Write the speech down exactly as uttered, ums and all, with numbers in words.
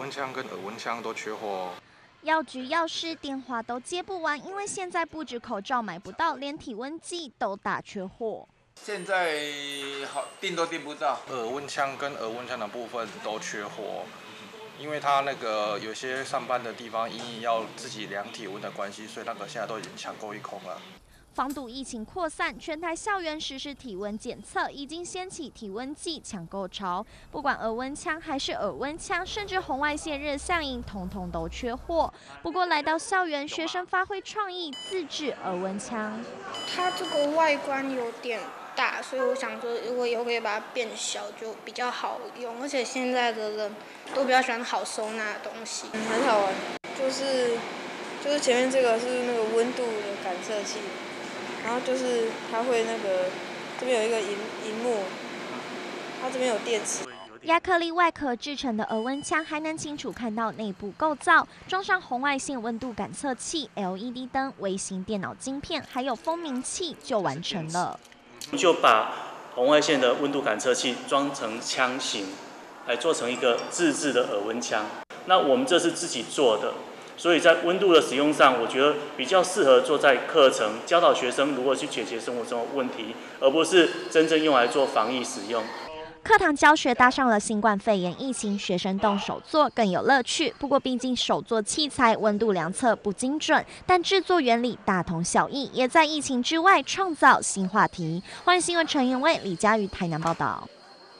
温枪跟耳温枪都缺货哦。 药局、药师电话都接不完，因为现在不止口罩买不到，连体温计都大缺货。 现在好订都订不到， 耳温枪跟耳温枪的部分都缺货，因为他那个有些上班的地方因为要自己量体温的关系，所以那个现在都已经抢购一空了。 防堵疫情扩散，全台校园实施体温检测，已经掀起体温计抢购潮。不管耳温枪还是耳温枪，甚至红外线热像仪，统统都缺货。不过来到校园，学生发挥创意，自制耳温枪。 它这个外观有点大，所以我想说，如果以后可以把它变小，就比较好用。而且现在的人都比较喜欢好收纳的东西， 嗯，很好玩。就是就是前面这个是那个温度的感测器。然后就是它会那个，这边有一个荧荧幕，它这边有电池。 亚克力外壳制成的耳温枪还能清楚看到内部构造，装上红外线温度感测器、L E D 灯、微型电脑晶片，还有蜂鸣器就完成了。 就把红外线的温度感测器装成枪型，来做成一个自制的耳温枪。那我们这是自己做的。所以在温度的使用上，我觉得比较适合做在课程教导学生如何去解决生活中的问题，而不是真正用来做防疫使用。 课堂教学搭上了新冠肺炎疫情，学生动手做更有乐趣。不过，毕竟手做器材温度量测不精准，但制作原理大同小异，也在疫情之外创造新话题。欢迎新闻陈彦威、李佳瑜台南报道。